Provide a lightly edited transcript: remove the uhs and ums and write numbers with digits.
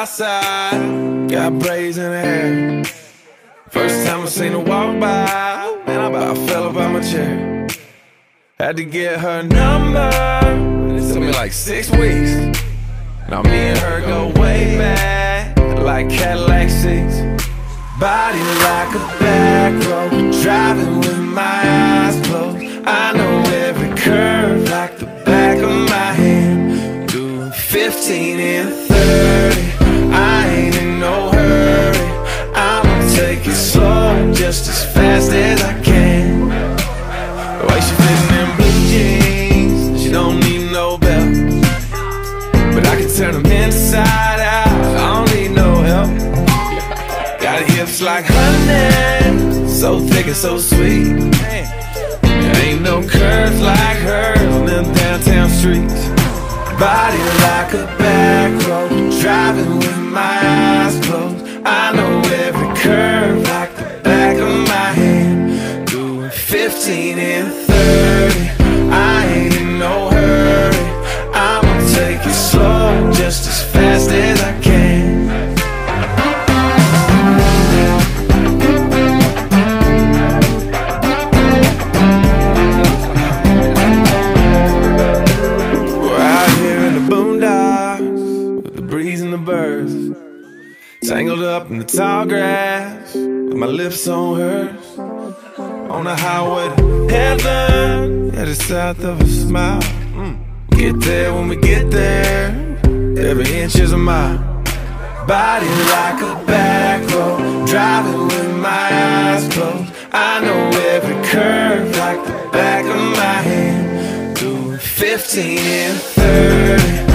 outside, got braids in her hair. First time I seen her walk by, man, I about fell up out my chair. Had to get her number, it took me like 6 weeks. Now me and her go way back, like Cadillac seats. Body like a back road, driving with my eyes closed. I know every curve like the back of my hand. Doing 15 and 30, I ain't in no hurry. I'ma take it slow, just as fast as I can. The way she fitting them blue jeans, she don't need no belt, but I can turn them inside out, I don't need no help. Got hips like honey, so thick and so sweet. There ain't no curves like hers on them downtown streets. Body like a back road, driving with my eyes closed. I know every curve like the back of my hand. Doing 15 and 30, I ain't in no hurry. I'ma take it slow, just as fast as I can. Tangled up in the tall grass, with my lips on hers. On the highway to heaven, yeah, the south of a smile. Get there when we get there, every inch is a mile. Body like a back road, driving with my eyes closed. I know every curve like the back of my hand. Doing 15 and 30.